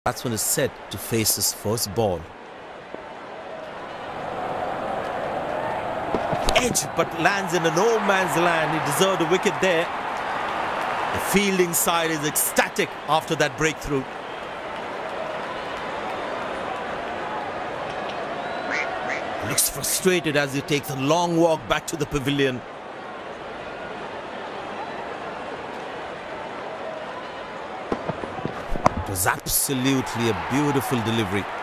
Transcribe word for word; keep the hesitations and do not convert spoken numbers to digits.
Batsman is set to face his first ball. Edge, but lands in a no man's land. He deserved a wicket there. The fielding side is ecstatic after that breakthrough. Looks frustrated as he takes a long walk back to the pavilion. It was absolutely a beautiful delivery.